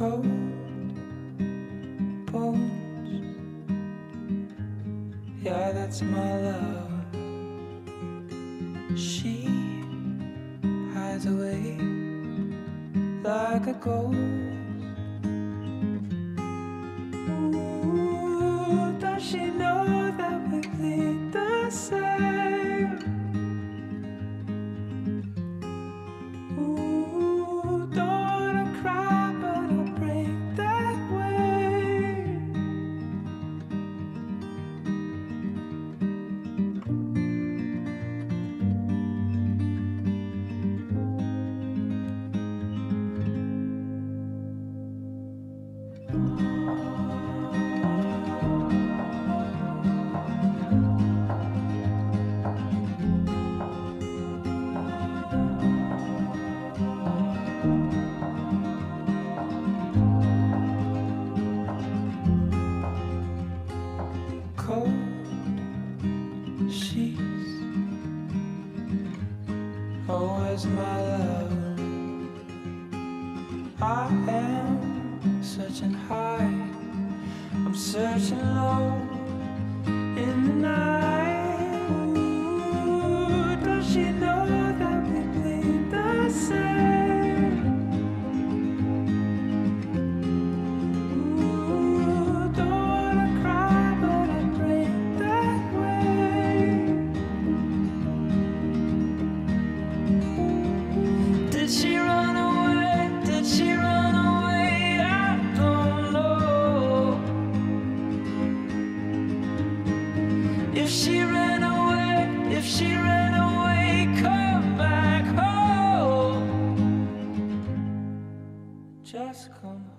cold bones. Yeah, that's my love. She hides away like a ghost. Ooh, does she know that we bleed the same? Ooh, don't wanna cry, but I'll break that way. Cold sheets, oh, where's my love? I am searching high, I'm searching low in the night. Ooh, does she know that we bleed the same? Ooh, don't wanna cry, but I break that way. Did she run away? Did she run away? I don't know. If she ran away, if she ran away, come back home. Just come